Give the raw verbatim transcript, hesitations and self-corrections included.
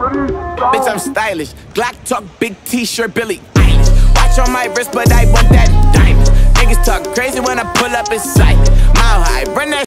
Bitch, I'm stylish. Glock talk, big t-shirt, Billy Eilish. Watch on my wrist, but I want that diamond. Niggas talk crazy when I pull up in sight.